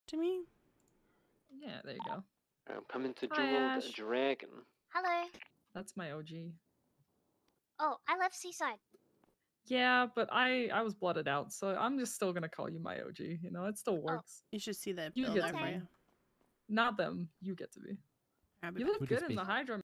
to me. Yeah, there you go. I'm coming to Hi, Jeweled Ash. Dragon. Hello. That's my OG. Oh, I left Seaside. Yeah, but I was blooded out, so I'm just still gonna call you my OG. You know, it still works. You should see that You build get there to for be. you. Not them. You get to be. I'll be You back. look Who good just in the be? Hydra